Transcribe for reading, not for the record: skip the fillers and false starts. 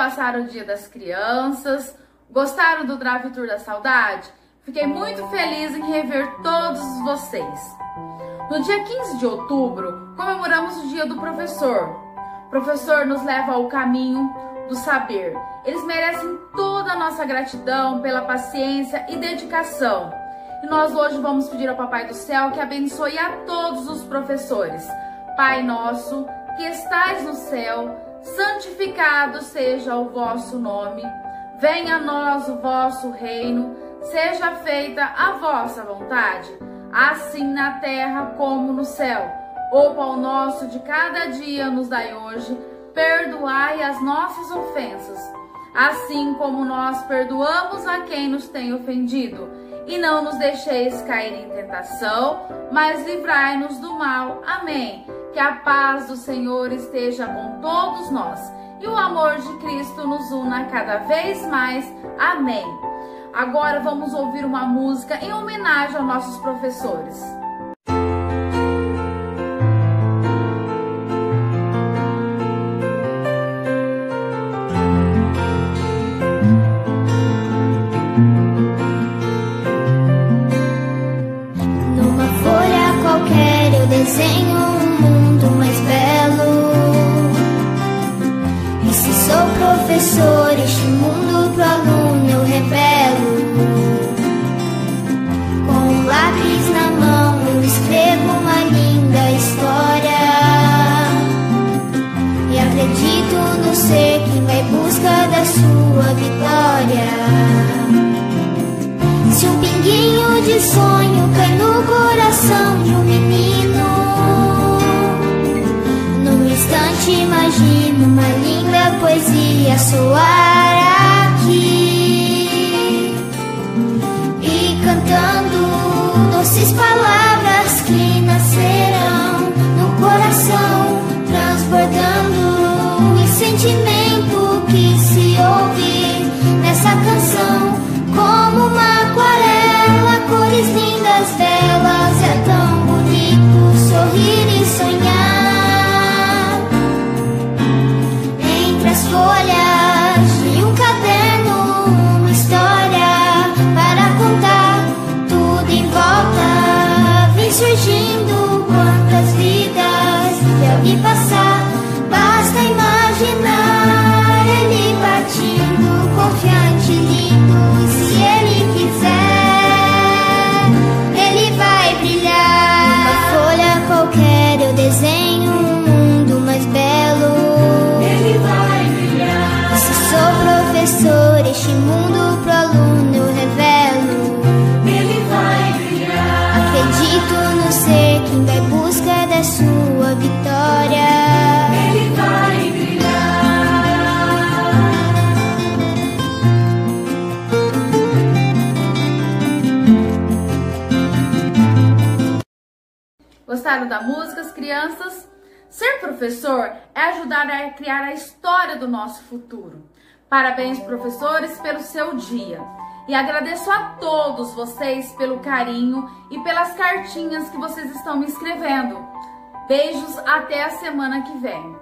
passaram o Dia das Crianças? Gostaram do Drive Tour da Saudade? Fiquei muito feliz em rever todos vocês. No dia 15 de outubro, comemoramos o Dia do Professor. O professor nos leva ao caminho do saber. Eles merecem toda a nossa gratidão pela paciência e dedicação. E nós hoje vamos pedir ao Papai do Céu que abençoe a todos os professores. Pai nosso, que estais no céu, santificado seja o vosso nome. Venha a nós o vosso reino, seja feita a vossa vontade, assim na terra como no céu. O pão nosso de cada dia nos dai hoje, perdoai as nossas ofensas, assim como nós perdoamos a quem nos tem ofendido. E não nos deixeis cair em tentação, mas livrai-nos do mal. Amém. Que a paz do Senhor esteja com todos nós e o amor de Cristo nos una cada vez mais. Amém. Agora vamos ouvir uma música em homenagem aos nossos professores. Numa folha qualquer eu desenho um mundo mais belo. E se sou professor, este mundo pro aluno eu revelo. Com um lápis na mão eu escrevo uma linda história. E acredito no ser que vai em busca da sua vitória. Se um pinguinho de sonho cai no coração de um menino, num instante imagino uma linda poesia soar aqui. E cantando doces palavras que nascerão no coração, transbordando o sentimento que se ouve nessa canção. Como uma aquarela, cores lindas delas, é tão bonito sorrir e sonhar. Entre as folhas de um caderno, uma história para contar. Tudo em volta vem surgindo, quantas vidas eu vi passar. Basta imaginar ele partindo, confiante, lindo. Se ele quiser, ele vai brilhar. Numa folha qualquer eu desenho um mundo mais belo. Ele vai brilhar. Se sou professor, este mundo pro aluno eu revelo. Ele vai brilhar. Acredito no ser que vai em busca da sua vitória. Ele vai brilhar. Gostaram da música, as crianças? Ser professor é ajudar a criar a história do nosso futuro. Parabéns, professores, pelo seu dia. E agradeço a todos vocês pelo carinho e pelas cartinhas que vocês estão me escrevendo. Beijos, até a semana que vem.